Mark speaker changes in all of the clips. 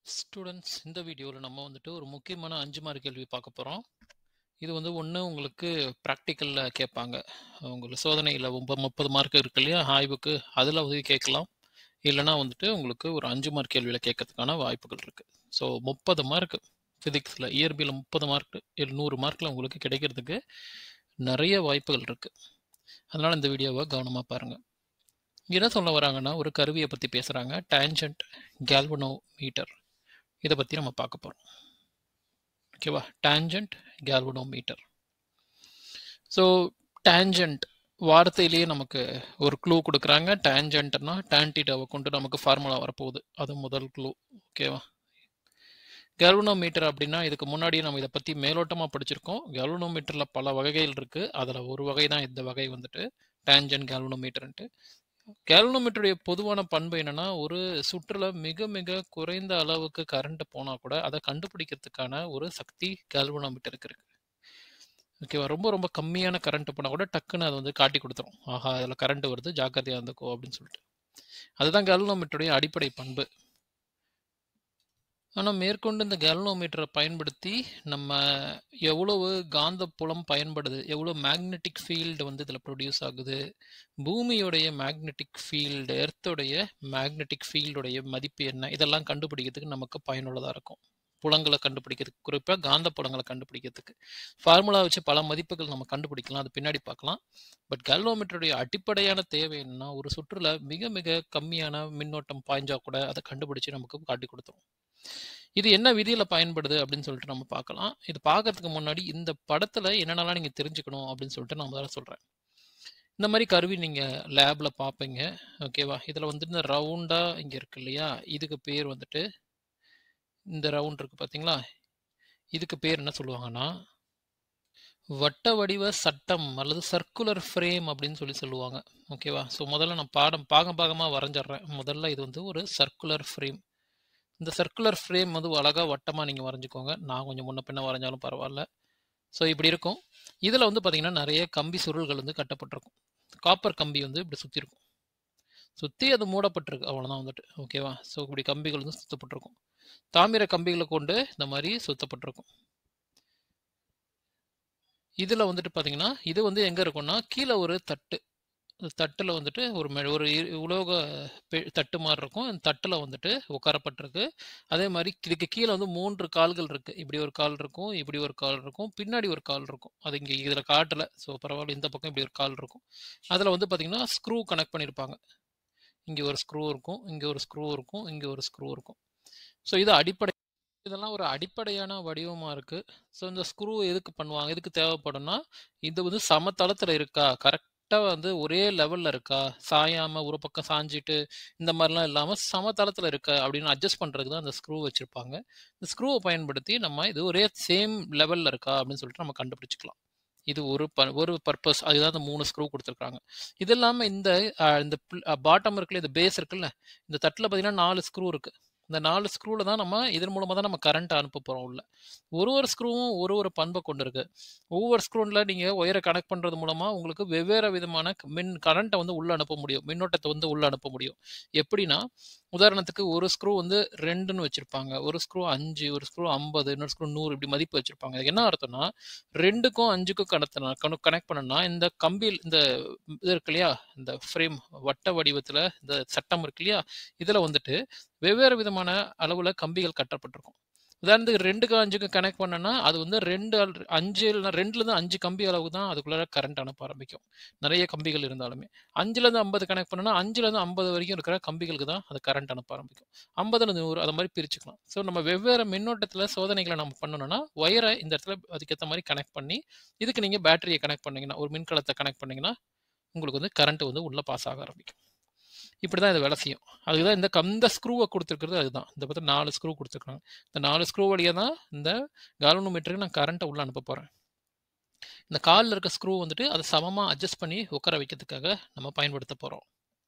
Speaker 1: Students, இந்த வீடியோவில் நம்ம வந்துட்டு ஒரு முக்கியமான 5 மார்க் கேள்வி பார்க்க போகிறோம். இது வந்து ஒன்று உங்களுக்கு ப்ராக்டிக்கலில் கேட்பாங்க. உங்களுக்கு சோதனையில் 30 மார்க் இருக்கு இல்லையா, ஆய்வுக்கு அதில் உதவி கேட்கலாம். இல்லைனா வந்துட்டு உங்களுக்கு ஒரு 5 மார்க் கேள்வியில் கேட்கறதுக்கான வாய்ப்புகள் இருக்குது. ஸோ 30 மார்க் ஃபிசிக்ஸில், இயற்பியல் 30 மார்க் 100 மார்க்கில் உங்களுக்கு கிடைக்கிறதுக்கு நிறைய வாய்ப்புகள் இருக்குது. அதனால் இந்த வீடியோவை கவனமாக பாருங்கள். என்ன சொல்ல வராங்கன்னா, ஒரு கருவியை பற்றி பேசுகிறாங்க, டேஞ்சன்ட் கேல்வனோமீட்டர். இதை பற்றி நம்ம பார்க்க போகிறோம். ஓகேவா? Tangent galvanometer. ஸோ டேஞ்சன்ட் வார்த்தையிலேயே நமக்கு ஒரு க்ளூ கொடுக்குறாங்க. டேஞ்சன்ட்னா tan θவை கொண்டு நமக்கு ஃபார்முலா வரப்போகுது. அது முதல் க்ளூ. ஓகேவா? கேல்வனோமீட்டர் அப்படின்னா இதுக்கு முன்னாடியே நம்ம இதை பற்றி மேலோட்டமாக படிச்சிருக்கோம். கேல்வனோமீட்டரில் பல வகைகள் இருக்குது. அதில் ஒரு வகை தான் இந்த வகை வந்துட்டு டேஞ்சன்ட் கேல்வனோமீட்டர்ன்ட்டு. கேல்வனோமீட்டருடைய பொதுவான பண்பு என்னன்னா, ஒரு சுற்றுல மிக மிக குறைந்த அளவுக்கு கரண்ட் போனா கூட அதை கண்டுபிடிக்கிறதுக்கான ஒரு சக்தி கேல்வனோமீட்டருக்கு இருக்கு. ஓகேவா? ரொம்ப ரொம்ப கம்மியான கரண்ட் போனா கூட டக்குன்னு அதை வந்து காட்டி கொடுத்துரும். ஆஹா, அதில் கரண்ட் வருது, ஜாக்கிரதையா இருந்துக்கோ அப்படின்னு சொல்லிட்டு. அதுதான் கேல்வனோமீட்டருடைய அடிப்படை பண்பு. ஆனால் மேற்கொண்டு இந்த கேல்வனோமீட்டரை பயன்படுத்தி நம்ம எவ்வளவு காந்த புலம் பயன்படுது, எவ்வளோ மேக்னெட்டிக் ஃபீல்டு வந்து இதில் ப்ரொடியூஸ் ஆகுது, பூமியோடைய மேக்னெட்டிக் ஃபீல்டு, எர்த்தோடைய மேக்னெட்டிக் ஃபீல்டுடைய மதிப்பு என்ன, இதெல்லாம் கண்டுபிடிக்கிறதுக்கு நமக்கு பயனுள்ளதாக இருக்கும். புலங்களை கண்டுபிடிக்கிறதுக்கு, குறிப்பாக காந்த புலங்களை கண்டுபிடிக்கிறதுக்கு ஃபார்முலா வச்சு பல மதிப்புகள் நம்ம கண்டுபிடிக்கலாம், அது பின்னாடி பார்க்கலாம். பட் கேல்வனோமீட்டருடைய அடிப்படையான தேவை என்னன்னா, ஒரு சுற்றுல மிக மிக கம்மியான மின்னோட்டம் பாய்ஞ்சா கூட அதை கண்டுபிடிச்சு நமக்கு காட்டி கொடுத்துரும். இது என்ன விதியில பயன்படுது அப்படின்னு சொல்லிட்டு நம்ம பார்க்கலாம். இது பார்க்கறதுக்கு முன்னாடி இந்த படத்துல என்னென்னலாம் நீங்க தெரிஞ்சுக்கணும் அப்படின்னு சொல்லிட்டு நான் முதல்ல சொல்றேன். இந்த மாதிரி கருவி நீங்க லேப்ல பார்ப்பீங்க. ஓகேவா? இதுல வந்து இந்த ரவுண்டா இங்க இருக்கு இல்லையா, இதுக்கு பேர் வந்துட்டு, இந்த ரவுண்ட் இருக்கு பார்த்தீங்களா, இதுக்கு பேர் என்ன சொல்லுவாங்கன்னா வட்ட வடிவ சட்டம் அல்லது சர்க்குலர் ஃப்ரேம் அப்படின்னு சொல்லுவாங்க. ஓகேவா? ஸோ முதல்ல நான் பாகமாக வரைஞ்சிடுறேன். முதல்ல இது வந்து ஒரு சர்க்குலர் ஃப்ரேம். இந்த சர்க்குலர் ஃப்ரேம் வந்து அழகாக வட்டமாக நீங்கள் வரைஞ்சிக்கோங்க. நான் கொஞ்சம் முன்ன பின்ன வரைஞ்சாலும் பரவாயில்ல. ஸோ இப்படி இருக்கும். இதில் வந்து பார்த்தீங்கன்னா நிறைய கம்பி சுருள்கள் வந்து கட்டப்பட்டிருக்கும். காப்பர் கம்பி வந்து இப்படி சுற்றி இருக்கும். சுற்றி அது மூடப்பட்டிருக்கு, அவ்வளோதான் வந்துட்டு. ஓகேவா? ஸோ இப்படி கம்பிகள் வந்து சுற்றப்பட்டிருக்கும். தாமிர கம்பிகளை கொண்டு இந்த மாதிரி சுற்றப்பட்டிருக்கும். இதில் வந்துட்டு பார்த்தீங்கன்னா இது வந்து எங்கே இருக்கும்னா, கீழே ஒரு தட்டில் வந்துட்டு ஒரு உலோக தட்டு மாதிரி இருக்கும். அந்த தட்டில் வந்துட்டு உட்காரப்பட்டிருக்கு. அதே மாதிரி இதுக்கு கீழே வந்து 3 கால்கள் இருக்கு. இப்படி ஒரு கால் இருக்கும், இப்படி ஒரு கால் இருக்கும், பின்னாடி ஒரு கால் இருக்கும். அது இங்கே இதில் காட்டலை, ஸோ பரவாயில்ல. இந்த பக்கம் இப்படி ஒரு கால் இருக்கும். அதில் வந்து பார்த்தீங்கன்னா ஸ்க்ரூ கனெக்ட் பண்ணியிருப்பாங்க. இங்கே ஒரு ஸ்க்ரூ இருக்கும், இங்கே ஒரு ஸ்க்ரூ இருக்கும், இங்கே ஒரு ஸ்க்ரூ இருக்கும். ஸோ இது அடிப்படை. இதெல்லாம் ஒரு அடிப்படையான வடிவமாக இருக்குது. ஸோ இந்த ஸ்க்ரூ எதுக்கு பண்ணுவாங்க, எதுக்கு தேவைப்படும்னா, இது வந்து சமதளத்தில் இருக்கா, கரெக்டாக வந்து ஒரே லெவலில் இருக்கா, சாயாமல் ஒரு பக்கம் சாஞ்சிட்டு இந்த மாதிரிலாம் இல்லாமல் சமதளத்தில் இருக்கா அப்படின்னு அட்ஜஸ்ட் பண்ணுறதுக்கு தான் அந்த ஸ்க்ரூ வச்சுருப்பாங்க. இந்த ஸ்க்ரூவை பயன்படுத்தி நம்ம இது ஒரே சேம் லெவலில் இருக்கா அப்படின்னு சொல்லிட்டு நம்ம கண்டுபிடிச்சிக்கலாம். இது ஒரு பர்பஸ். அதுதான் இந்த 3 ஸ்க்ரூ கொடுத்துருக்காங்க. இது இல்லாமல் இந்த பாட்டம் இருக்குல்ல, இந்த பேஸ் இருக்குல்ல, இந்த தட்டில் பார்த்தீங்கன்னா 4 ஸ்க்ரூ இருக்குது. இந்த 4 ஸ்க்ரூவில் தான் நம்ம இதன் மூலமாக தான் நம்ம கரண்ட் அனுப்ப போகிறோம் உள்ள. ஒரு ஸ்க்ரூவும் ஒரு பண்பை கொண்டு இருக்கு. ஒவ்வொரு ஸ்க்ரூவில் நீங்கள் ஒயரை கனெக்ட் பண்ணுறது மூலமாக உங்களுக்கு வெவ்வேறு விதமான கரண்ட்டை வந்து உள்ளே அனுப்ப முடியும், மின்னோட்டத்தை வந்து உள்ளே அனுப்ப முடியும். எப்படின்னா, உதாரணத்துக்கு ஒரு ஸ்க்ரூ வந்து 2ன்னு வச்சுருப்பாங்க, ஒரு ஸ்க்ரூ 5, ஒரு ஸ்க்ரூ 50, இன்னொரு ஸ்க்ரூ 100 இப்படி மதிப்பு வச்சுருப்பாங்க. அதுக்கு என்ன அர்த்தம்னா, 2க்கும் 5க்கும் கனெக்ட் பண்ணனா இந்த கம்பியில் இந்த இது இருக்கு இல்லையா, இந்த ஃப்ரேம் வட்ட வடிவத்தில் இந்த சட்டம் இருக்கு இல்லையா, இதில் வந்துட்டு வெவ்வேறு விதமான அளவுல கம்பிகள் கட்டப்பட்டிருக்கும். உதாரணத்துக்கு 2க்கு 5க்கு கனெக்ட் பண்ணனா அது வந்து 2லேருந்து 5 கம்பி அளவுக்கு தான் அதுக்குள்ள கரண்ட் அனுப்ப ஆரம்பிக்கும், நிறைய கம்பிகள் இருந்தாலுமே. 5லேருந்து 50 கனெக்ட் பண்ணனா 5லேருந்து 50 வரைக்கும் இருக்கிற கம்பிகளுக்கு தான் அது கரண்ட் அனுப்ப ஆரம்பிக்கும். 50லேருந்து 100 அது மாதிரி பிரிச்சுக்கலாம். ஸோ நம்ம வெவ்வேறு மின்னோட்டத்தில் சோதனைகளை நம்ம பண்ணணும்னா ஒயரை இந்த இடத்துல அதுக்கேற்ற மாதிரி கனெக்ட் பண்ணி, இதுக்கு நீங்கள் பேட்டரியை கனெக்ட் பண்ணீங்கன்னா, ஒரு மின்கலத்தை கனெக்ட் பண்ணீங்கன்னா உங்களுக்கு வந்து கரண்ட் வந்து உள்ளே பாஸ் ஆக ஆரம்பிக்கும். இப்படி தான் இது வேலை செய்யும். அதுதான் இந்த ஸ்க்ரூவை கொடுத்துருக்கிறது. அதுதான் இந்த பற்றி 4 ஸ்க்ரூ கொடுத்துருக்காங்க. இந்த 4 ஸ்க்ரூ வழியாக தான் இந்த கால்வனோமீட்டருக்கு நான் கரண்ட்டை உள்ளே அனுப்ப போகிறேன். இந்த காலில் இருக்க ஸ்க்ரூ வந்துட்டு அதை சமமாக அட்ஜஸ்ட் பண்ணி உட்கார வைக்கிறதுக்காக நம்ம பயன்படுத்த போகிறோம்.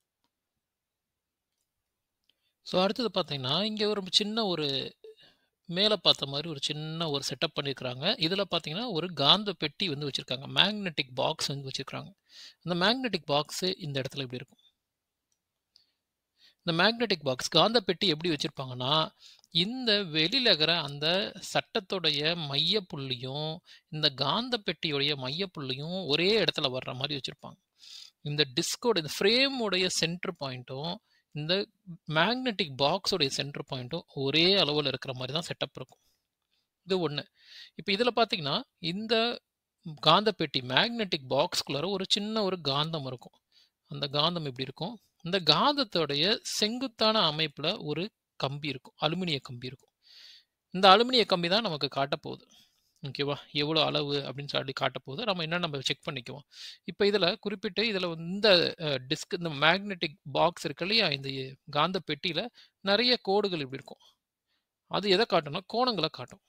Speaker 1: ஸோ அடுத்தது பார்த்தீங்கன்னா, இங்கே ஒரு மேலே பார்த்த மாதிரி ஒரு சின்ன ஒரு செட்டப் பண்ணியிருக்கிறாங்க. இதில் பார்த்தீங்கன்னா ஒரு காந்த பெட்டி வந்து வச்சுருக்காங்க, மேக்னெட்டிக் பாக்ஸ் வந்து வச்சுருக்காங்க. அந்த மேக்னெட்டிக் பாக்ஸு இந்த இடத்துல இப்படி இருக்கும். இந்த மேக்னெட்டிக் பாக்ஸ் காந்த பெட்டி எப்படி வச்சிருப்பாங்கன்னா, இந்த வெளியில இருக்கிற அந்த சட்டத்துடைய மையப்புள்ளியும், இந்த காந்த பெட்டியுடைய மையப்புள்ளியும் ஒரே இடத்துல வர்ற மாரி வச்சிருப்பாங்க. இந்த டிஸ்கோட இந்த ஃப்ரேம் உடைய சென்டர் பாயிண்ட்டும், இந்த மேக்னெட்டிக் பாக்ஸ் உடைய சென்டர் பாயிண்ட்டும் ஒரே அளவுல இருக்கிற மாரி தான் செட்டப் இருக்கும். இது ஒண்ணு. இப்ப இதுல பார்த்தீங்கன்னா, இந்த காந்த பெட்டி மேக்னெட்டிக் பாக்ஸ்குள்ளார ஒரு சின்ன ஒரு காந்தம் இருக்கும். அந்த காந்தம் எப்படி இருக்கும்? இந்த காந்தத்தோடைய செங்குத்தான அமைப்புல ஒரு கம்பி இருக்கும். அலுமினிய கம்பி இருக்கும். இந்த அலுமினிய கம்பி தான் நமக்கு காட்டப்போகுது. ஓகேவா? எவ்வளோ அளவு அப்படின்னு சொல்லி காட்டப்போகுது. நம்ம செக் பண்ணிக்குவோம். இப்ப இதுல குறிப்பிட்டு இதுல இந்த டிஸ்க் இந்த மேக்னெட்டிக் பாக்ஸ் இருக்கு இல்லையா? இந்த காந்த பெட்டியில நெறைய கோடுகள் இப்படி இருக்கும். அது எத காட்டும்னா, கோணங்கள காட்டும்.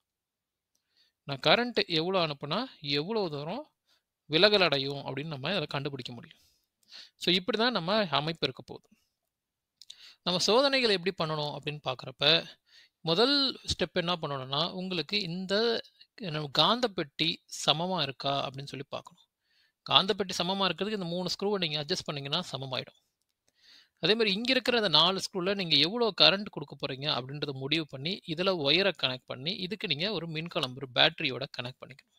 Speaker 1: நான் கரண்ட் எவ்வளோ அனுப்புனா, எவ்வளோ தூரம் விலகல் அடையும் அப்படின்னு நம்ம இதில கண்டுபிடிக்க முடியும். ஸோ இப்படி தான் நம்ம அமைப்பு இருக்க போகுது. நம்ம சோதனைகள் எப்படி பண்ணணும் அப்படின்னு பார்க்குறப்ப, முதல் ஸ்டெப் என்ன பண்ணணும்னா, உங்களுக்கு இந்த காந்த பெட்டி சமமா இருக்கா அப்படின்னு சொல்லி பார்க்கணும். காந்த பெட்டி சமமா இருக்கிறதுக்கு இந்த 3 ஸ்க்ரூவ நீங்க அட்ஜஸ்ட் பண்ணீங்கன்னா சமமாயிடும். அதேமாரி இங்க இருக்கிற அந்த 4 ஸ்க்ரூல நீங்க எவ்வளோ கரண்ட் குடுக்க போறீங்க அப்படின்றத முடிவு பண்ணி, இதில ஒயர கனெக்ட் பண்ணி, இதுக்கு நீங்க ஒரு மின்கலம், ஒரு பேட்டரியோட கனெக்ட் பண்ணிக்கணும்.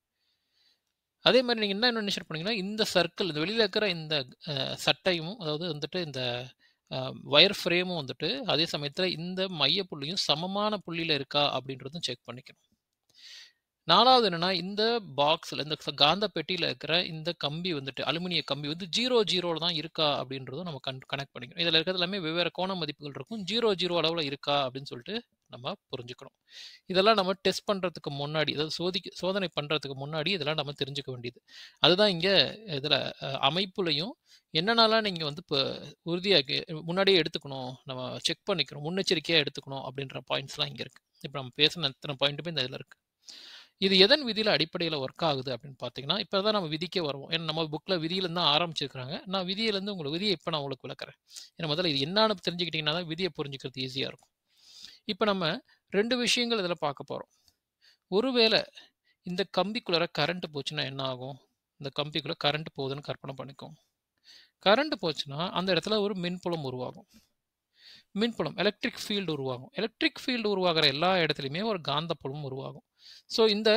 Speaker 1: அதே மாரி நீங்க என்ன நினைச்சுட்டு போனீங்கன்னா, இந்த சர்க்கிள் இந்த வெளியில இருக்கிற இந்த சட்டையும், அதாவது வந்துட்டு இந்த வயர் ஃப்ரேமும் வந்துட்டு, அதே சமயத்தில இந்த மைய புள்ளியும் சமமான புள்ளியில இருக்கா அப்படின்றதும் செக் பண்ணிக்கணும். 4வது என்னன்னா, இந்த பாக்ஸ்ல இந்த காந்த பெட்டியில இருக்கிற இந்த கம்பி வந்துட்டு, அலுமினிய கம்பி வந்து 0ல தான் இருக்கா அப்படின்றதும் நம்ம கனெக்ட் பண்ணிக்கணும். இதில இருக்கிறது எல்லாமே வெவ்வேறு கோண மதிப்புகள் இருக்கும். 0 அளவுல இருக்கா அப்படின்னு சொல்லிட்டு நம்ம புரிஞ்சுக்கணும். இதெல்லாம் நம்ம டெஸ்ட் பண்றதுக்கு முன்னாடி, அதாவது சோதனை பண்றதுக்கு முன்னாடி இதெல்லாம் நம்ம தெரிஞ்சுக்க வேண்டியது. அதுதான் இங்க இதில அமைப்புலயும் என்னென்னலாம் நீங்க வந்து உறுதியாக்கி முன்னாடியே எடுத்துக்கணும், நம்ம செக் பண்ணிக்கணும், முன்னெச்சரிக்கையா எடுத்துக்கணும் அப்படின்ற பாயிண்ட்ஸ்லாம் இங்க இருக்கு. இப்ப நம்ம பேசின அத்தன பாயிண்ட்டுமே இந்த இதில இருக்கு. இது எதன் விதியில அடிப்படையில ஒர்க் ஆகுது அப்படின்னு பார்த்தீங்கன்னா, இப்ப தான் நம்ம விதிக்கே வருவோம். ஏன்னா நம்ம புக்ல விதியிலருந்து தான் ஆரம்பிச்சிருக்காங்க. நான் விதியிலருந்து விதிய இப்ப நான் உங்களுக்கு விளக்குறேன். ஏன்னா முதல்ல இது என்னான்னு தெரிஞ்சுக்கிட்டீங்கன்னா தான் விதிய புரிஞ்சுக்கிறது ஈஸியா இருக்கும். இப்ப நம்ம 2 விஷயங்கள் இதில பார்க்க போறோம். ஒருவேள இந்த கம்பிக்குள்ளார கரண்ட் போச்சுன்னா என்ன ஆகும்? இந்த கம்பிக்குள்ள கரண்ட் போகுதுன்னு கற்பனை பண்ணிக்கோங்க. கரண்ட் போச்சுன்னா, அந்த இடத்துல ஒரு மின்புலம் உருவாகும். மின்புலம் எலக்ட்ரிக் ஃபீல்ட் உருவாகும். எலக்ட்ரிக் ஃபீல்ட் உருவாகுற எல்லா இடத்துலயுமே ஒரு காந்தப்புலம் உருவாகும். ஸோ இந்த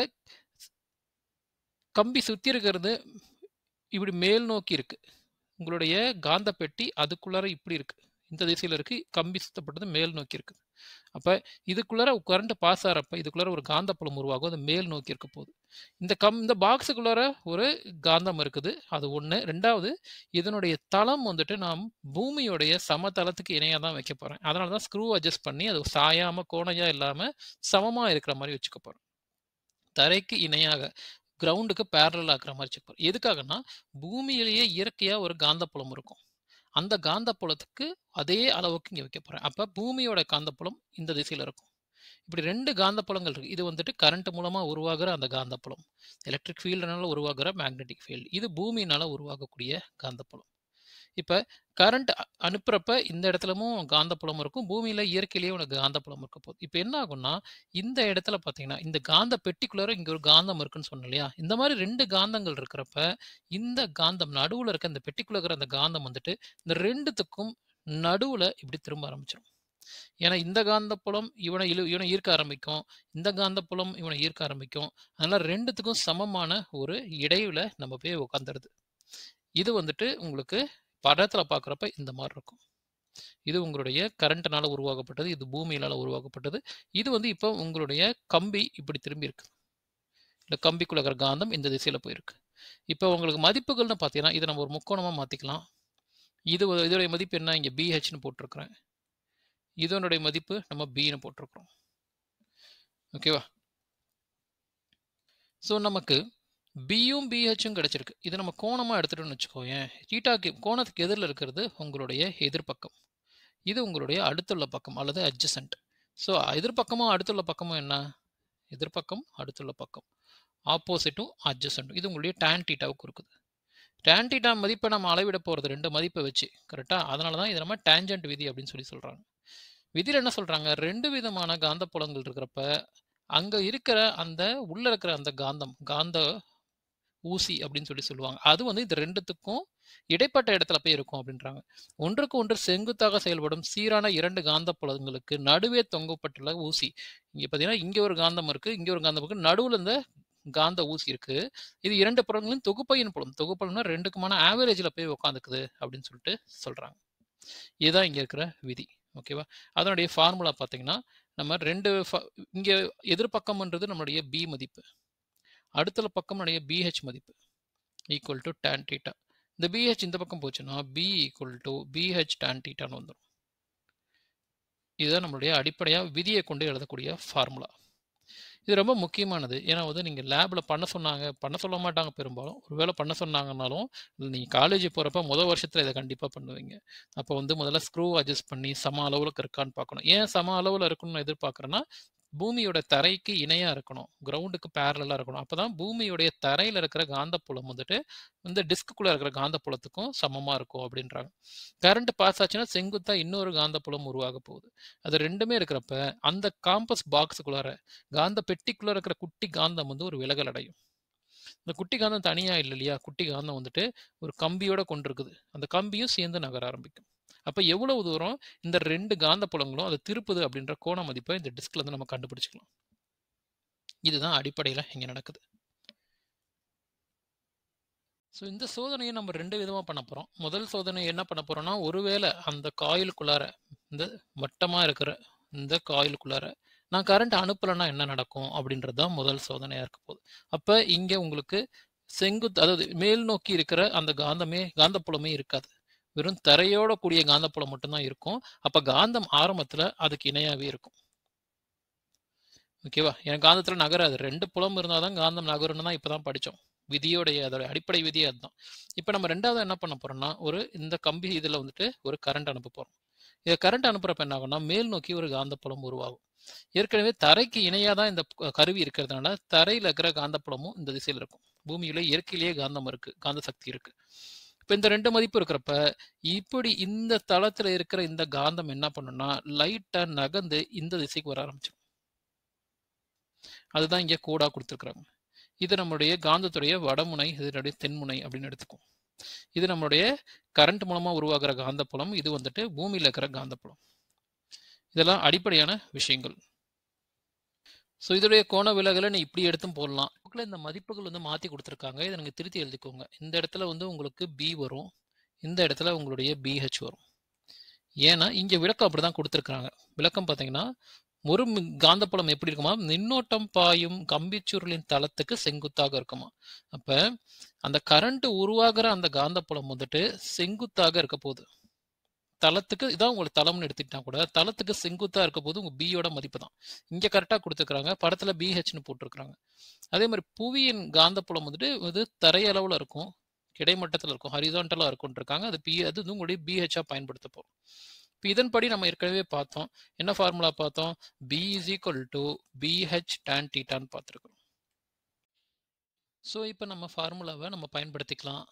Speaker 1: கம்பி சுத்தி இருக்கிறது இப்படி மேல் நோக்கி இருக்கு. உங்களுடைய காந்த பெட்டி அதுக்குள்ளார இப்படி இருக்கு. இந்த திசையில இருக்கு. கம்பி சுத்தப்பட்டது மேல் நோக்கி இருக்கு. அப்ப இதுக்குள்ளார கரண்ட் பாஸ் ஆறப்ப இதுக்குள்ளார ஒரு காந்தப்புலம் உருவாகும். அது மேல் நோக்கி இருக்க போகுது. இந்த பாக்ஸுக்குள்ளார ஒரு காந்தம் இருக்குது. அது 1. 2வது இதனுடைய தளம் வந்துட்டு நாம் பூமியுடைய சமதளத்துக்கு இணையா தான் வைக்க போறேன். அதனால தான் ஸ்க்ரூ அட்ஜஸ்ட் பண்ணி அது சாயாம, கோணையா இல்லாம சமமா இருக்கிற மாரி வச்சுக்க போறேன். தரைக்கு இணையாக கிரவுண்டுக்கு பேரலல் ஆக்குற மாரி செக் பண்ணும். எதுக்காகன்னா, பூமியிலேயே இயற்கையா ஒரு காந்தப்புலம் இருக்கும். அந்த காந்தப்புலத்துக்கு அதே அளவுக்கு இங்க வைக்க போறேன். அப்ப பூமியோட காந்தப்புலம் இந்த திசையில இருக்கும். இப்படி 2 காந்தப்புலங்கள் இருக்கு. இது வந்துட்டு கரண்ட் மூலமா உருவாகுற அந்த காந்தப்புலம். எலக்ட்ரிக் ஃபீல்டுனால உருவாகுற மேக்னெட்டிக் ஃபீல்ட். இது பூமியினால உருவாகக்கூடிய காந்தப்புலம். இப்ப கரண்ட் அனுப்புறப்ப இந்த இடத்துலவும் காந்தப்புலம் இருக்கும். பூமியில இயற்கையிலேயே உனக்கு காந்தப்புலம் இருக்க போகுது. இப்ப என்ன ஆகும்னா, இந்த இடத்துல பார்த்தீங்கன்னா, இந்த காந்த பெட்டிக்குள்ளார இங்க ஒரு காந்தம் இருக்குன்னு சொன்னேன் இல்லையா? இந்த மாரி 2 காந்தங்கள் இருக்கிறப்ப, இந்த காந்தம் நடுவுல இருக்க இந்த பெட்டிக்குள்ள இருக்கிற அந்த காந்தம் வந்துட்டு, இந்த 2த்துக்கும் நடுவுல இப்படி திரும்ப ஆரம்பிச்சுரும். ஏன்னா இந்த காந்தப்புலம் இவன ஈர்க்க ஆரம்பிக்கும். இந்த காந்தப்புலம் இவன ஈர்க்க ஆரம்பிக்கும். அதனால 2த்துக்கும் சமமான ஒரு இடையில நம்ம போய் உட்காந்துருது. இது வந்துட்டு உங்களுக்கு படத்துல பார்க்குறப்ப இந்த மாரி இருக்கும். இது உங்களுடைய கரண்ட்னால உருவாக்கப்பட்டது. இது பூமியினால உருவாக்கப்பட்டது. இது வந்து இப்போ உங்களுடைய கம்பி இப்படி திரும்பி இருக்கு. இந்த கம்பிக்குள்ள இருக்கிற காந்தம் இந்த திசையில போயிருக்கு. இப்போ உங்களுக்கு மதிப்புகள்னு பார்த்தீங்கன்னா, இத நம்ம ஒரு முக்கோணமா மாத்திக்கலாம். இதோடைய மதிப்பு என்ன? இங்க BHன்னு போட்டிருக்கிறேன். இதனுடைய மதிப்பு நம்ம Bன்னு போட்டிருக்கிறோம். ஓகேவா? ஸோ நமக்கு Bயும் BHம் கிடைச்சிருக்கு. இத நம்ம கோணமா எடுத்துட்டோம்னு வச்சுக்கோயேன். கோணத்துக்கு எதிர்ல இருக்கிறது உங்களுடைய எதிர்ப்பக்கம். இது உங்களுடைய அடுத்துள்ள பக்கம் அல்லது அட்ஜசன்ட். ஸோ எதிர்ப்பக்கமும் அடுத்துள்ள பக்கமும் என்ன? எதிர்ப்பக்கம் அடுத்துள்ள பக்கம். ஆப்போசிட்டும் அட்ஜசன்ட்டும். இது உங்களுடைய டான் தீட்டாவுக்கு இருக்குது. டான் தீட்டா மதிப்பை நம்ம அளவிட போறது 2 மதிப்பை வச்சு. கரெக்ட்டா? அதனால தான் இத நம்ம டான்ஜென்ட் விதி அப்படின்னு சொல்றாங்க. விதியில என்ன சொல்றாங்க? 2 விதமான காந்தப்புலங்கள் இருக்கிறப்ப, அங்க இருக்கிற அந்த உள்ள இருக்கிற அந்த காந்த ஊசி அப்படின்னு சொல்லுவாங்க. அது வந்து இந்த ரெண்டுத்துக்கும் இடைப்பட்ட இடத்துல போய் இருக்கும் அப்படின்றாங்க. ஒன்றுக்கு ஒன்று செங்குத்தாக செயல்படும் சீரான 2 காந்தப்புலங்களுக்கு நடுவே தொங்கப்பட்டுள்ள ஊசி. இங்க பார்த்தீங்கன்னா, இங்க ஒரு காந்தம் இருக்கு, இங்க ஒரு காந்தம் இருக்கு. நடுவுல இந்த காந்த ஊசி இருக்கு. இது 2 புலங்களின் தொகுப்பையின் புலம். தொகுப்புலம்னா 2க்குமான ஆவரேஜ்ல போய் உட்காந்துக்குது அப்படின்னு சொல்றாங்க. இதுதான் இங்க இருக்கிற விதி. ஓகேவா? அதனுடைய ஃபார்முலா பார்த்தீங்கன்னா, நம்ம 2 இங்க எதிர்பக்கம்ன்றது நம்மளுடைய பி மதிப்பு. அடுத்த பக்கம் நம்முடைய BH மதிப்பு ஈக்குவல் டு tan θ. இந்த BH இந்த பக்கம் போச்சுன்னா B equal to BH tan θன்னு வந்துடும். இதுதான் நம்மளுடைய அடிப்படையா விதியை கொண்டு எழுதக்கூடிய ஃபார்முலா. இது ரொம்ப முக்கியமானது. ஏன்னா வந்து நீங்க லேப்ல பண்ண சொல்ல மாட்டாங்க பெரும்பாலும். ஒருவேளை பண்ண சொன்னாங்கன்னாலும், நீங்க காலேஜ் போறப்ப முதல் வருஷத்துல இத கண்டிப்பா பண்ணுவீங்க. அப்போ வந்து முதல்ல ஸ்க்ரூ அட்ஜஸ்ட் பண்ணி சம அளவுல இருக்கான்னு பார்க்கணும். ஏன் சம அளவுல இருக்கணும்னு எதிர்பார்க்குறேன்னா, பூமியோட தரைக்கு இணையா இருக்கணும். கிரவுண்டுக்கு பேரலலா இருக்கணும். அப்பதான் பூமியுடைய தரையில இருக்கிற காந்தப்புலம் வந்துட்டு, இந்த டிஸ்க்குள்ள இருக்கிற காந்தப்புலத்துக்கும் சமமா இருக்கும் அப்படின்றாங்க. கரண்ட் பாஸ் ஆச்சுன்னா செங்குத்தா இன்னொரு காந்தப்புலம் உருவாக போகுது. அது 2மே இருக்கிறப்ப, அந்த காம்பஸ் பாக்ஸுக்குள்ளார காந்த பெட்டிக்குள்ள இருக்கிற குட்டி காந்தம் வந்து ஒரு விலகல் அடையும். இந்த குட்டி காந்தம் தனியா இல்ல இல்லையா? குட்டி காந்தம் வந்துட்டு ஒரு கம்பியோட கொண்டிருக்குது. அந்த கம்பியும் சேர்ந்து நகர ஆரம்பிக்கும். அப்ப எவ்வளவு தூரம் இந்த 2 காந்த புலங்களும் அது திருப்புது அப்படின்ற கோண மதிப்பை இந்த டிஸ்க்ல இருந்து நம்ம கண்டுபிடிச்சுக்கலாம். இதுதான் அடிப்படையில இங்க நடக்குது. ஸோ இந்த சோதனையை நம்ம 2 விதமா பண்ண போறோம். முதல் சோதனை என்ன பண்ண போறோம்னா, ஒருவேளை அந்த காயிலுக்குள்ளார இந்த வட்டமா இருக்கிற இந்த காயிலுக்குள்ளார நான் கரண்ட் அனுப்பலைன்னா என்ன நடக்கும் அப்படின்றது தான் முதல் சோதனையா இருக்க போகுது. அப்ப இங்க உங்களுக்கு அதாவது மேல் நோக்கி இருக்கிற அந்த காந்தப்புலமே இருக்காது. வெறும் தரையோட கூடிய காந்தப்புலம் மட்டும்தான் இருக்கும். அப்ப காந்தம் ஆரம்பத்துல அதுக்கு இணையாவே இருக்கும். ஓகேவா? எனக்கு காந்தத்துல நகராது. 2 புலம் இருந்தாதான் காந்தம் நகரும்னு தான் இப்பதான் படிச்சோம். அதோட அடிப்படை விதியே அதுதான். இப்ப நம்ம 2வது என்ன பண்ண போறோம்னா, இந்த கம்பி இதுல வந்துட்டு ஒரு கரண்ட் அனுப்ப போறோம். இத கரண்ட் அனுப்புறப்ப என்ன ஆகும்னா, மேல் நோக்கி ஒரு காந்தப்புலம் உருவாகும். ஏற்கனவே தரைக்கு இணையா தான் இந்த கருவி இருக்கிறதுனால, தரையில இருக்கிற காந்தப்புலமும் இந்த திசையில இருக்கும். பூமியில இயற்கையிலேயே காந்தம் இருக்கு. காந்த சக்தி இருக்கு. இப்ப இந்த 2 மதிப்பு இருக்கிறப்ப, இப்படி இந்த தளத்துல இருக்கிற இந்த காந்தம் என்ன பண்ணும்னா, லைட்டா நகர்ந்து இந்த திசைக்கு வர ஆரம்பிச்சிடும். அதுதான் இங்க கோடா கொடுத்துருக்காங்க. இது நம்மளுடைய காந்தத்துடைய வடமுனை, இதனுடைய தென்முனை அப்படின்னு எடுத்துக்கும். இது நம்மளுடைய கரண்ட் மூலமா உருவாகிற காந்தப்புலம். இது வந்துட்டு பூமியில இருக்கிற காந்தப்புலம். இதெல்லாம் அடிப்படையான விஷயங்கள். ஸோ இதோடைய கோண விலகலை நீ இப்படி எடுத்தும் போடலாம். இந்த மதிப்புகள் வந்து மாற்றி கொடுத்துருக்காங்க. இதை நீங்கள் திருத்தி எழுதிக்கோங்க. இந்த இடத்துல வந்து உங்களுக்கு B வரும், இந்த இடத்துல உங்களுடைய BH வரும். ஏன்னா இங்கே விளக்கம் அப்படி தான் கொடுத்துருக்காங்க. விளக்கம் பார்த்தீங்கன்னா, ஒரு காந்தப்புலம் எப்படி இருக்குமா, மின்னோட்டம் பாயும் கம்பிச்சுருளின் தளத்துக்கு செங்குத்தாக இருக்குமா. அப்ப அந்த கரண்ட் உருவாகிற அந்த காந்தப்புலம் வந்துட்டு செங்குத்தாக இருக்க போகுது. தளத்துக்கு இதான் உங்களுக்கு தளம்னு எடுத்துக்கிட்டா கூட தளத்துக்கு செங்குத்தா இருக்க போது உங்க பியோட மதிப்பு தான் இங்க கரெக்டா கொடுத்துருக்காங்க. படத்துல BHன்னு போட்டிருக்காங்க. அதே மாதிரி புவியின் காந்தப்புலம் வந்துட்டு இது தரையளவுல இருக்கும், கிடைமட்டத்தில் இருக்கும், ஹரிசான்டலா இருக்கும் இருக்காங்க. அது வந்து உங்களுடைய BHஆ பயன்படுத்த போறோம். இப்போ இதன்படி நம்ம ஏற்கனவே பார்த்தோம். என்ன ஃபார்முலா பார்த்தோம்? B is equal to BH tan θன்னு பார்த்துருக்கோம். ஸோ இப்போ நம்ம ஃபார்முலாவை நம்ம பயன்படுத்திக்கலாம்.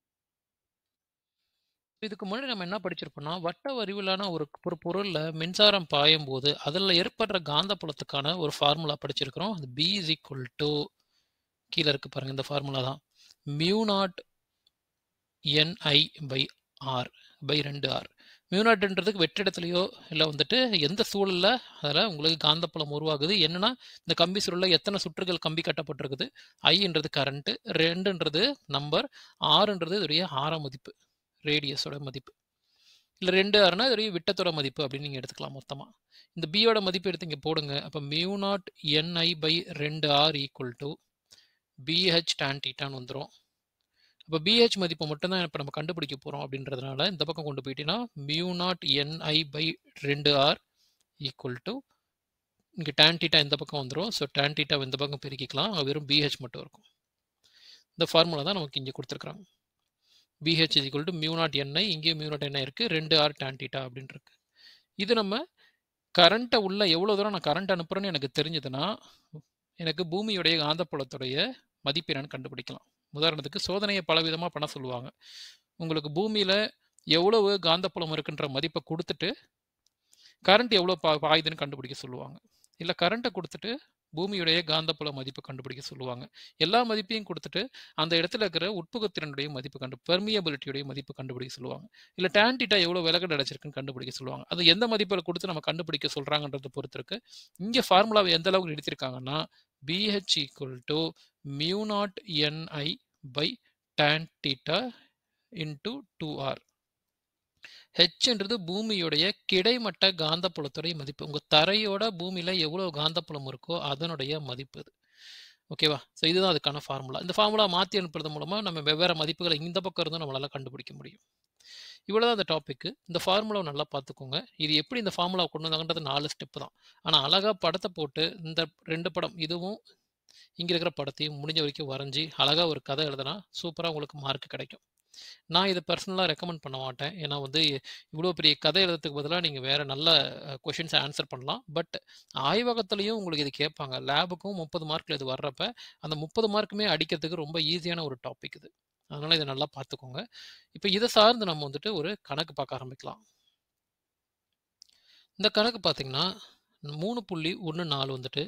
Speaker 1: இதுக்கு முன்னாடி நம்ம என்ன படிச்சிருப்போம்னா, வட்ட வடிவிலான ஒரு பொருள்ல மின்சாரம் பாயும் போது அதுல ஏற்படுற காந்தப்புலத்துக்கான ஒரு ஃபார்முலா படிச்சிருக்கிறோம். அது B is equal to கீழே இருக்கு பாருங்க, இந்த ஃபார்முலா தான் μ0 Ni by R by 2R. μ0ன்றதுக்கு வெற்றிடத்துலையோ இல்லை வந்துட்டு எந்த சூழல்ல அதில் உங்களுக்கு காந்தப்புலம் உருவாகுது. என்னன்னா, இந்த கம்பி சுருளில் எத்தனை சுற்றுகள் கம்பி கட்டப்பட்டிருக்குது, ஐன்றது கரண்ட்டு, 2ன்றது நம்பர், ஆறுன்றது இதோடைய ஆரம் மதிப்பு, ரேடியஸோட மதிப்பு. இல்லை 2Rனா இதோடைய விட்டத்தோட மதிப்பு அப்படின்னு நீங்கள் எடுத்துக்கலாம் மொத்தமாக. இந்த பியோட மதிப்பு எடுத்து இங்கே போடுங்க. அப்போ μ0 Ni by 2R equal to BH tan θன்னு வந்துடும். அப்போ BH மதிப்பு மட்டும்தான் இப்போ நம்ம கண்டுபிடிக்க போகிறோம். அப்படின்றதுனால இந்த பக்கம் கொண்டு போயிட்டீங்கன்னா μ0 Ni by 2R equal to இங்கே tan θ இந்த பக்கம் வந்துடும். ஸோ tan θ இந்த பக்கம் பெருக்கிக்கலாம். வெறும் BH மட்டும் இருக்கும். இந்த ஃபார்முலா தான் நமக்கு இங்கே கொடுத்துருக்குறாங்க. BH is equal to μ0 Ni, இங்கே μ0 Ni இருக்குது, 2R tan θ அப்படின்னு இருக்கு. இது நம்ம கரண்ட்டை உள்ள எவ்வளோ தூரம் நான் கரண்ட் அனுப்புகிறேன்னு எனக்கு தெரிஞ்சதுன்னா, எனக்கு பூமியுடைய காந்தப்புலத்துடைய மதிப்பு என்னன்னு கண்டுபிடிக்கலாம். உதாரணத்துக்கு சோதனையை பல விதமாக பண்ண சொல்லுவாங்க. உங்களுக்கு பூமியில் எவ்வளவு காந்தப்புலம் இருக்குன்ற மதிப்பை கொடுத்துட்டு கரண்ட் எவ்வளோ பாயுதுன்னு கண்டுபிடிக்க சொல்லுவாங்க. இல்லை கரண்ட்டை கொடுத்துட்டு பூமியுடைய காந்தப்புல மதிப்பு கண்டுபிடிக்க சொல்லுவாங்க. எல்லா மதிப்பையும் கொடுத்துட்டு அந்த இடத்துல இருக்கிற உட்புகுத்திறனுடைய மதிப்பு பெர்மியபிலிட்டியுடைய மதிப்பு கண்டுபிடிக்க சொல்லுவாங்க. இல்ல tan θ எவ்வளவு விலகல் அடைச்சிருக்குன்னு கண்டுபிடிக்க சொல்லுவாங்க. அது எந்த மதிப்பை கொடுத்து நம்ம கண்டுபிடிக்க சொல்றாங்கன்றத பொறுத்து இருக்கு. இங்க ஃபார்முலாவை எந்த அளவுக்கு எடுத்திருக்காங்கன்னா BH = μ0 ni by tan θ into 2r. ஹெச்ன்றது பூமியுடைய கிடைமட்ட காந்தப்புலத்துடைய மதிப்பு. உங்க தரையோட பூமியில எவ்வளவு காந்தப்புலம் இருக்கோ அதனுடைய மதிப்பு இது. ஓகேவா? ஸோ இதுதான் அதுக்கான ஃபார்முலா. இந்த ஃபார்முலா மாற்றி அனுப்புறது மூலமா நம்ம வெவ்வேறு மதிப்புகளை இந்த பக்கம் இருந்தும் நம்மளால கண்டுபிடிக்க முடியும். இவ்வளோதான் அந்த டாபிக். இந்த ஃபார்முலாவை நல்லா பார்த்துக்கோங்க. இது எப்படி இந்த ஃபார்முலா கொண்டு வந்தாங்கன்றது 4 ஸ்டெப் தான். ஆனால் அழகா படத்தை போட்டு இந்த 2 படம் இதுவும் இங்கே இருக்கிற படத்தையும் முடிஞ்ச வரைக்கும் வரைஞ்சி அழகா ஒரு கதை எழுதுனா சூப்பராக உங்களுக்கு மார்க் கிடைக்கும். நான் இதை பர்சனலாக ரெக்கமெண்ட் பண்ண மாட்டேன். ஏன்னா வந்து இவ்வளோ பெரிய கதை எழுதுறதுக்கு பதிலாக நீங்கள் வேறு நல்ல கொஷின்ஸை ஆன்சர் பண்ணலாம். பட் ஆய்வகத்துலேயும் உங்களுக்கு இது கேட்பாங்க. லேபுக்கும் 30 மார்க்கில் இது வர்றப்ப அந்த 30 மார்க்குமே அடிக்கிறதுக்கு ரொம்ப ஈஸியான ஒரு டாபிக் இது. அதனால் இதை நல்லா பார்த்துக்கோங்க. இப்போ இதை சார்ந்து நம்ம வந்துட்டு ஒரு கணக்கு பார்க்க ஆரம்பிக்கலாம். இந்த கணக்கு பார்த்தீங்கன்னா 3.14 வந்துட்டு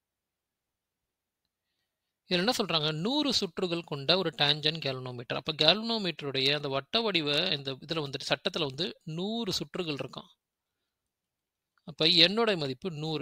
Speaker 1: இதில் என்ன சொல்கிறாங்க, 100 சுற்றுகள் கொண்ட ஒரு டேஞ்சன் கேல்வனோமீட்டர். அப்போ கேல்வனோமீட்டருடைய அந்த வட்ட வடிவ இந்த இதில் வந்துட்டு சட்டத்தில் வந்து 100 சுற்றுகள் இருக்கான். அப்போ என்னோட மதிப்பு 100.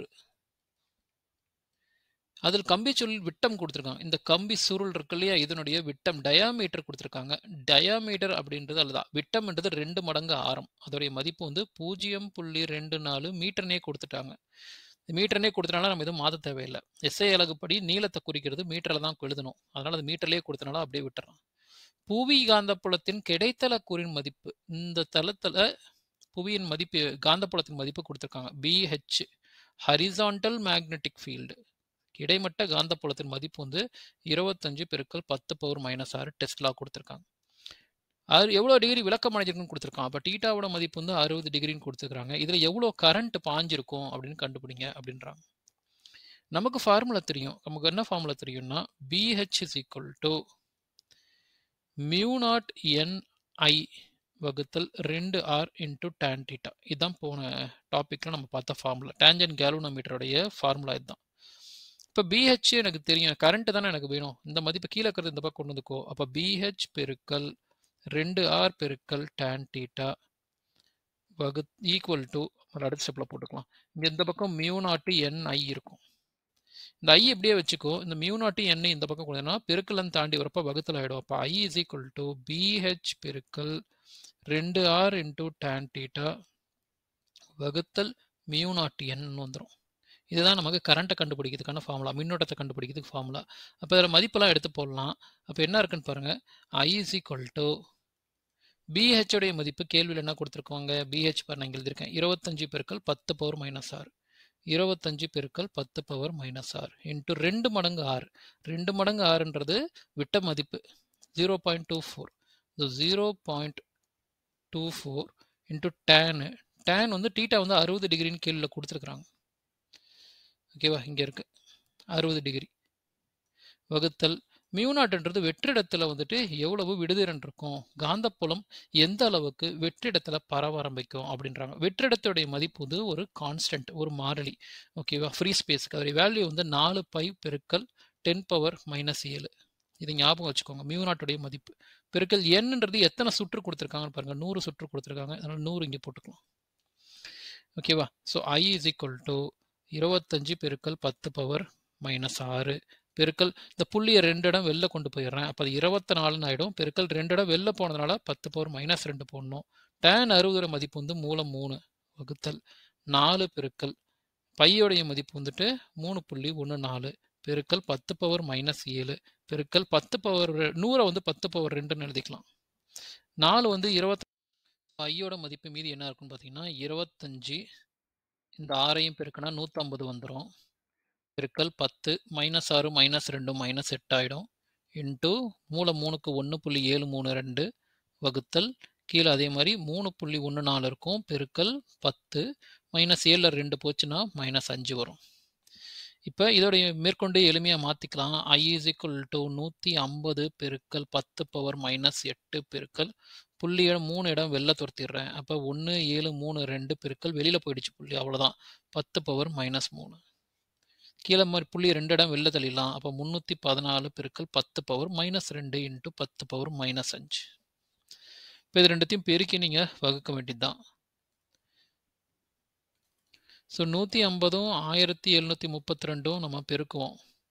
Speaker 1: அதில் கம்பி சுருள் விட்டம் கொடுத்துருக்காங்க. இந்த கம்பி சுருள் இருக்கு இல்லையா, இதனுடைய விட்டம் டயாமீட்டர் கொடுத்துருக்காங்க. டயாமீட்டர் அப்படின்றது அல்லதான், விட்டம்ன்றது 2 மடங்கு ஆரம். அதோடைய மதிப்பு வந்து 0.24 மீட்டர்னே கொடுத்துட்டாங்க. மீட்டர்னே கொடுத்தனால நம்ம எதுவும் மாற்ற தேவையில்லை. எஸ்ஐ அலகுப்படி நீளத்தை குறிக்கிறது மீட்டரில் தான் எழுதணும். அதனால அது மீட்டர்லேயே கொடுத்தனால அப்படியே விட்டுறோம். புவி காந்தப்புலத்தின் கிடைத்தல கூறின் மதிப்பு, இந்த தளத்தில் புவியின் மதிப்பு காந்தப்புலத்தின் மதிப்பு கொடுத்துருக்காங்க. BH ஹரிசான்டல் மேக்னெட்டிக் ஃபீல்டு, கிடைமட்ட காந்தப்புலத்தின் மதிப்பு வந்து 25 × 10⁻⁻6 டெஸ்லா கொடுத்துருக்காங்க. அது எவ்வளோ டிகிரி விளக்கம் அடைஞ்சிருக்குன்னு கொடுத்துருக்கான். அப்போ டீட்டாவோட மதிப்பு வந்து 60 டிகிரின்னு கொடுத்துருக்காங்க. இதில் எவ்வளோ கரண்ட் பாஞ்சிருக்கும் அப்படின்னு கண்டுபிடிங்க அப்படின்றாங்க. நமக்கு ஃபார்முலா தெரியும். நமக்கு என்ன ஃபார்முலா தெரியும்னா BH = μ0 ni வகுத்தல் 2r × tan θ. இதுதான் போன டாப்பிக்கில் நம்ம பார்த்த ஃபார்முலா. டேஞ்சன் கேல்வனோமீட்டருடைய ஃபார்முலா இதுதான். இப்போ BH எனக்கு தெரியும், கரண்ட் தானே எனக்கு வேணும். இந்த மதிப்பு கீழே இருக்கிறது இந்த பக்கம் கொண்டு வந்துக்கோ. அப்போ BH பெருக்கல் 2r பெருக்கல் tan θ ஈக்குவல் டு அடுத்த ஸ்டெப்பில் போட்டுக்கலாம். இங்கே இந்த பக்கம் μ0 ni இருக்கும். இந்த ஐ எப்படியே வச்சுக்கோ. இந்த μ0 n இந்த பக்கம் கொடுத்தா பெருக்கலன்னு தாண்டி வரப்போ வகுத்தல் ஆகிடும். அப்போ I = BH பெருக்கல் 2r × tan θ வகுத்தல் μ0 n வந்துடும். இதுதான் நமக்கு கரண்ட்டை கண்டுபிடிக்கிறதுக்கான ஃபார்முலா, மின்னோட்டத்தை கண்டுபிடிக்கிறதுக்கு ஃபார்முலா. அப்போ இதில் மதிப்பெல்லாம் எடுத்து போடலாம். அப்போ என்ன இருக்குன்னு பாருங்கள். I = BH உடைய மதிப்பு கேள்வியில் என்ன கொடுத்துருக்காங்க, BH பாரு நான் இங்கே எழுதியிருக்கேன், 25 × 10⁻⁻6 25 × 10⁻⁻6 இன்ட்டு 2 மடங்கு r. 2 மடங்கு rன்றது விட்ட மதிப்பு 0.24. 0.24 இன்ட்டு tan வந்து தீட்டா வந்து 60 டிகிரின்னு கேள்வியில் கொடுத்துருக்குறாங்க. ஓகேவா, இங்கே இருக்கு 60 டிகிரி வகுத்தல் μ0ன்றது வெற்றிடத்தில் வந்துட்டு எவ்வளவு விடுதிறன் இருக்கும், காந்தப்புலம் எந்த அளவுக்கு வெற்றிடத்தில் பரவ ஆரம்பிக்கும் அப்படின்றாங்க. வெற்றிடத்துடைய மதிப்பு வந்து ஒரு கான்ஸ்டன்ட், ஒரு மாறிலி. ஓகேவா, ஃப்ரீ ஸ்பேஸ்க்கு அதோடைய வேல்யூ வந்து 4π × 10⁻⁻7. இதை ஞாபகம் வச்சுக்கோங்க. μ0 மதிப்பு பெருக்கல் என்னன்றது எத்தனை சுற்று கொடுத்துருக்காங்கன்னு பாருங்க. 100 சுற்று கொடுத்துருக்காங்க. அதனால 100 இங்கே போட்டுக்கலாம். ஓகேவா. ஸோ I = 25 × 10⁻⁻6 பெருக்கல் இந்த புள்ளியை 2 இடம் வெளில கொண்டு போயிடுறேன். அப்போ அது 24 ஆகிடும். பெருக்கல் 2 இடம் வெளில போனதுனால 10⁻⁻2 போடணும். tan 60 மதிப்பு வந்து மூலம் 3 வகுத்தல் 4 பெருக்கல் பையோடைய மதிப்பு வந்துட்டு 3.14 பெருக்கல் 10⁻⁻7 பெருக்கல் 100 வந்து 10⁻2ன்னு எழுதிக்கலாம். 4 வந்து 20. ஐயோட மதிப்பு மீதி என்ன இருக்குன்னு பார்த்தீங்கன்னா 25, இந்த 6ஐயும் பெருக்கினா 150 வந்துடும். பெருக்கல் 10 -6 -2 -8 ஆகிடும். இன்ட்டு மூலம் 3க்கு 1.732 வகுத்தல் கீழே அதே மாதிரி 3.14 இருக்கும். பெருக்கல் 10 -7 2 போச்சுன்னா -5 வரும். இப்போ இதோடைய மேற்கொண்டு எளிமையாக மாற்றிக்கலாம். I = 150 பெருக்கல் 10⁻⁻8 பெருக்கல் புள்ளியை 3 இடம் வெளில துரத்திடுறேன். அப்போ 1732 பெருக்கல் வெளியில் போயிடுச்சு புள்ளி, அவ்வளோதான் 10⁻⁻3. கீழே மாதிரி புள்ளி 2 இடம் வெளில தள்ளிடலாம். அப்போ 314 பெருக்கல் 10 பவர் -2 இன்ட்டு 10 பவர் -5. இப்போ இது ரெண்டுத்தையும் பெருக்கி நீங்கள் வகுக்க வேண்டியது தான். ஸோ 150ம் 1732ம் நம்ம பெருக்குவோம்.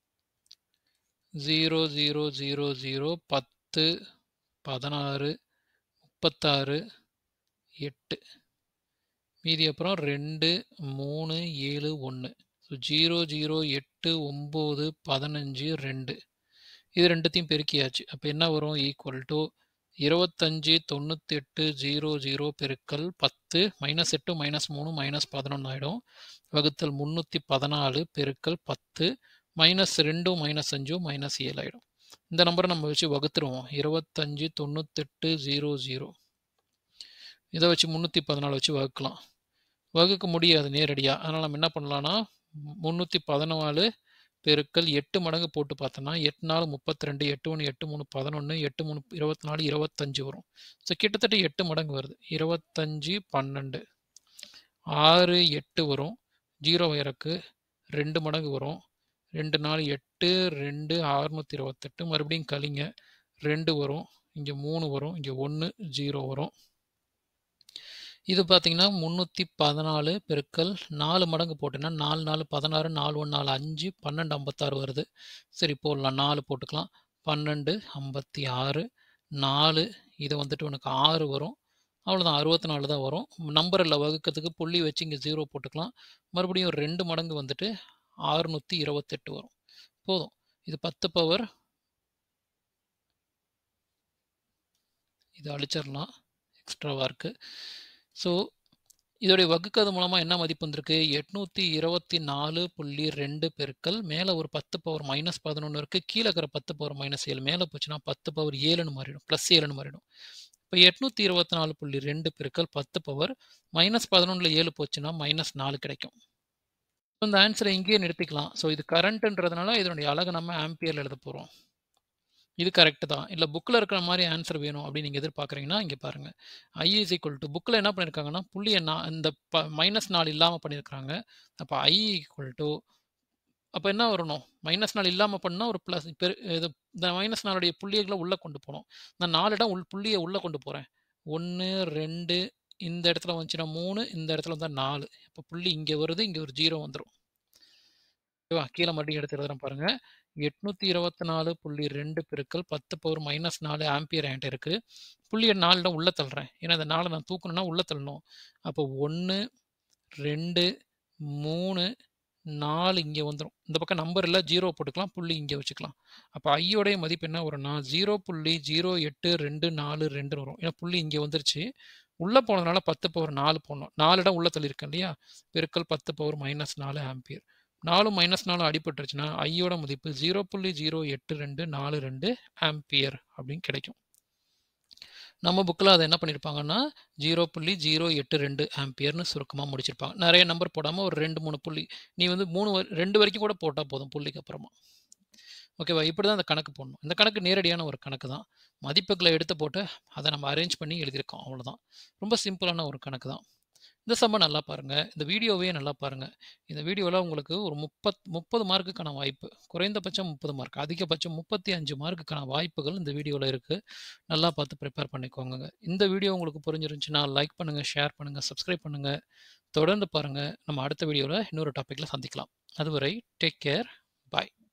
Speaker 1: 0 0 0 0 10 16 36 8 மீதி அப்புறம் 2 3 7 1. ஸோ 0 0 8 9 15 2. இது ரெண்டுத்தையும் பெருக்கியாச்சு. அப்போ என்ன வரும்? ஈக்குவல் டு 25 98 00 பெருக்கல் 10 -8 -3 -11 ஆகிடும். வகுத்தல் 314 பெருக்கல் 10 -2 -5 -7 ஆகிடும். இந்த நம்பரை நம்ம வச்சு வகுத்துருவோம். 25 98 00 இதை வச்சு 314 வச்சு வகுக்கலாம். வகுக்க முடியாது நேரடியாக. அதனால் நம்ம என்ன பண்ணலான்னா 314 பெருக்கல் 8 மடங்கு போட்டு பார்த்தோன்னா 8 4 32 8 1 8 3 11 8 3 24 25 வரும். ஸோ கிட்டத்தட்ட 8 மடங்கு வருது. 25 12 6 8 வரும். 0 இறக்கு 2 மடங்கு வரும். 2 4 8 2 628 மறுபடியும் கழிங்க 2 வரும். இங்கே 3 வரும். இங்கே 1 0 வரும். இது பார்த்தீங்கன்னா 314 பெருக்கல் 4 மடங்கு போட்டேன்னா 4 4 16 4 1 4 5 12 56 வருது. சரி போடலாம். 4 போட்டுக்கலாம். 12 56 4 இது வந்துட்டு உனக்கு 6 வரும். அவ்வளோதான் 64 தான் வரும். நம்பரில் வகுக்கிறதுக்கு புள்ளி வச்சு இங்கே 0 போட்டுக்கலாம். மறுபடியும் 2 மடங்கு வந்துட்டு 628 வரும். போதும். இது 10 பவர் இது அழிச்சிடலாம். எக்ஸ்ட்ராவாக இருக்குது. ஸோ இதோடைய வகுக்கிறது மூலமாக என்ன மதிப்பு வந்திருக்கு? 824.2 பெருக்கல் மேலே ஒரு 10 பவர் -11 இருக்குது. கீழே இருக்கிற 10 பவர் -7 மேலே போச்சுன்னா 10 பவர் 7ன்னு மாறிடும். +7ன்னு மாறிடும். இப்போ 824.2 பெருக்கல் 10 பவர் -11ல் 7 போச்சுன்னா -4 கிடைக்கும். இந்த ஆன்சரை இங்கேயே நிறுத்திக்கலாம். ஸோ இது கரண்ட்டுன்றதுனால இதனுடைய அலகை நம்ம ஆம்பியரில் எழுத போகிறோம். இது கரெக்டு தான். இல்லை புக்கில் இருக்கிற மாதிரி ஆன்சர் வேணும் அப்படின்னு நீங்கள் எதிர்பார்க்குறீங்கன்னா இங்கே பாருங்கள். I = புக்கில் என்ன பண்ணியிருக்காங்கன்னா புள்ளியை இந்த -4 இல்லாமல் பண்ணியிருக்காங்க. அப்போ I = அப்போ என்ன வரணும்? -4 இல்லாமல் பண்ணால் ஒரு ப்ளஸ் இது இந்த -4உடைய புள்ளிகளை உள்ளே கொண்டு போகணும். நான் 4 இடம் புள்ளியை உள்ளே கொண்டு போகிறேன். 1 2 இந்த இடத்துல வந்துச்சுன்னா 3 இந்த இடத்துல வந்தால் 4. இப்போ புள்ளி இங்கே வருது. இங்கே ஒரு 0 வந்துடும். ஓகேவா? கீழே மறுபடியும் எடுத்து எழுதுறேன் பாருங்க. 824.2 பெருக்கல் 10 பவர் -4 ஆம்பியர் என்கிட்ட இருக்கு. புள்ளியை 4 இடம் உள்ள தள்ளுறேன். ஏன்னா இந்த 4 நான் தூக்கணும்னா உள்ள தள்ளணும். அப்போ 1 2 3 4 இங்கே வந்துடும். இந்த பக்கம் நம்பர் இல்லை 0 போட்டுக்கலாம். புள்ளி இங்கே வச்சுக்கலாம். அப்போ ஐயோடைய மதிப்பு என்ன வரும்னா 0.0824 வரும். ஏன்னா புள்ளி இங்கே வந்துருச்சு. உள்ளே போனதுனால 10 பவர் 4 போடணும். 4 இடம் உள்ள தள்ளியிருக்கேன் இல்லையா? பெருக்கல் 10 பவர் -4 ஆம்பியர். 4 -4 அடிபட்டுருச்சுன்னா ஐயோட மதிப்பு 0.08242 ஆம்பியர் அப்படின்னு கிடைக்கும். நம்ம புக்கில் அதை என்ன பண்ணியிருப்பாங்கன்னா 0.082 ஆம்பியர்னு சுருக்கமாக முடிச்சிருப்பாங்க. நிறைய நம்பர் போடாமல் ஒரு 2 3 புள்ளி. நீ வந்து 2 வரைக்கும் கூட போட்டால் போதும் புள்ளிக்கு அப்புறமா. ஓகேவா? இப்படி தான் அந்த கணக்கு போடணும். இந்த கணக்கு நேரடியான ஒரு கணக்கு தான். மதிப்புகளை எடுத்து போட்டு அதை நம்ம அரேஞ்ச் பண்ணி எழுதியிருக்கோம். அவ்வளோதான். ரொம்ப சிம்பிளான ஒரு கணக்கு தான். இந்த சம்ம நல்லா பாருங்கள். இந்த வீடியோவே நல்லா பாருங்கள். இந்த வீடியோவில் உங்களுக்கு ஒரு 30 மார்க்குக்கான வாய்ப்பு. குறைந்தபட்சம் 30 மார்க், அதிகபட்சம் 35 மார்க்குக்கான வாய்ப்புகள் இந்த வீடியோவில் இருக்குது. நல்லா பார்த்து ப்ரிப்பேர் பண்ணிக்கோங்க. இந்த வீடியோ உங்களுக்கு புரிஞ்சிருந்துச்சுன்னா லைக் பண்ணுங்கள், ஷேர் பண்ணுங்கள், சப்ஸ்கிரைப் பண்ணுங்கள். தொடர்ந்து பாருங்கள். நம்ம அடுத்த வீடியோவில் இன்னொரு டாப்பிக்கில் சந்திக்கலாம். அதுவரை டேக் கேர். பாய்.